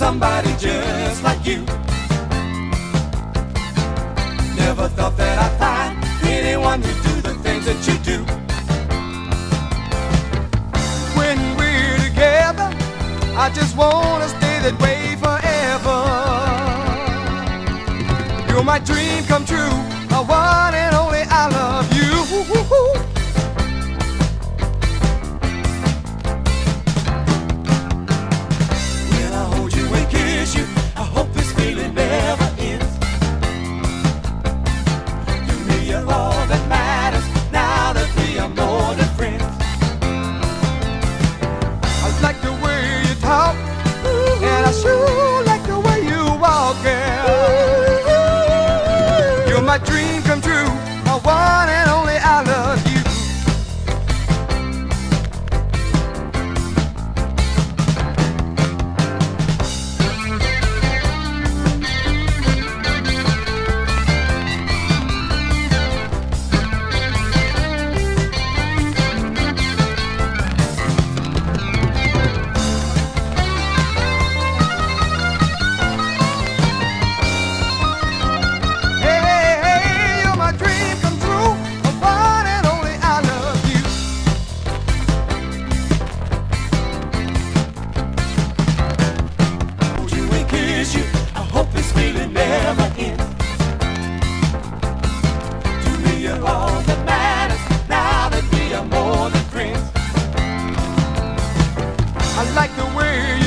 somebody just like you. Never thought that I'd find anyone who do the things that you do. When we're together, I just wanna stay that way forever. You're my dream come true, the one and only I love you. When I hold you and kiss you, I hope this feeling never ends. To me you're all that matters, now that we are more than friends. I like the way you talk, and I sure like the way you walk, girl. You're my dream come true, the one and only I love you. I hope this feeling never ends. To me you're all that matters, now that we are more than friends. I like the way you